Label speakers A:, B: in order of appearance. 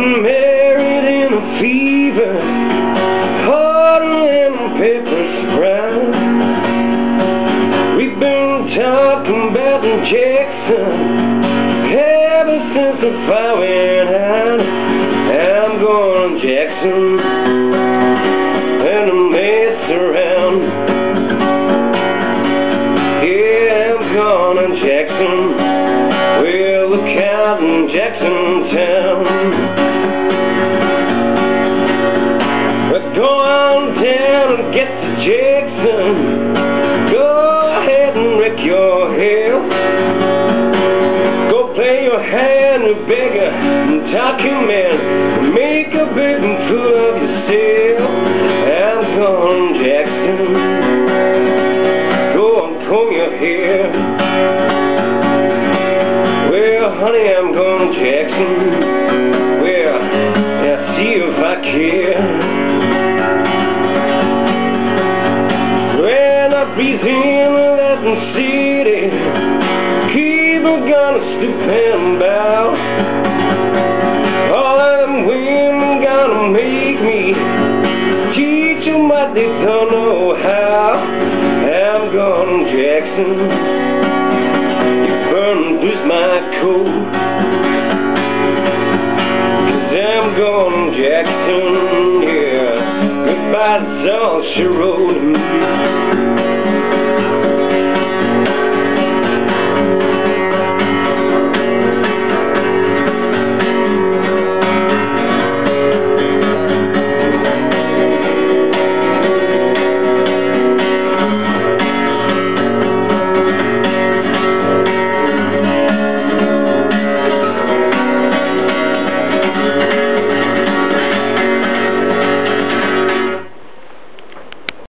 A: married in a fever, harder than paper sprout. We've been talking about Jackson ever since the fire went out. I'm going to Jackson and to mess around. Yeah, I'm going to Jackson. Well, look out in Jackson town. Go on down and get to Jackson. Go ahead and wreck your health. Go play your hand, you beggar, and talk your man. Make a big fool of yourself. I'm going to Jackson. Go and comb your hair. Well, honey, I'm going to Jackson. Well, now see if I care. Breathe in that city, keep a gun stoop and bow. All of them women gonna make me teach them what they don't know how. I'm going to Jackson, you burn and bruise my coat, 'cause I'm going to Jackson, yeah. Goodbye, that's all she wrote.